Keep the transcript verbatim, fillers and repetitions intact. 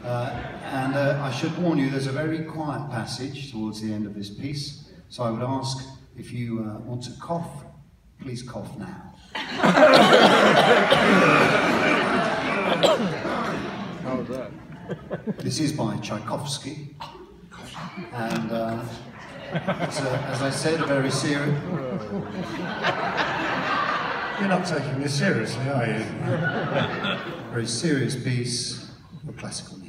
Uh, and uh, I should warn you, there's a very quiet passage towards the end of this piece, so I would ask if you uh, want to cough, please cough now. How was that? This is by Tchaikovsky, and uh, it's, a, as I said, a very serious... You're not taking this seriously, are you? very serious piece of classical music.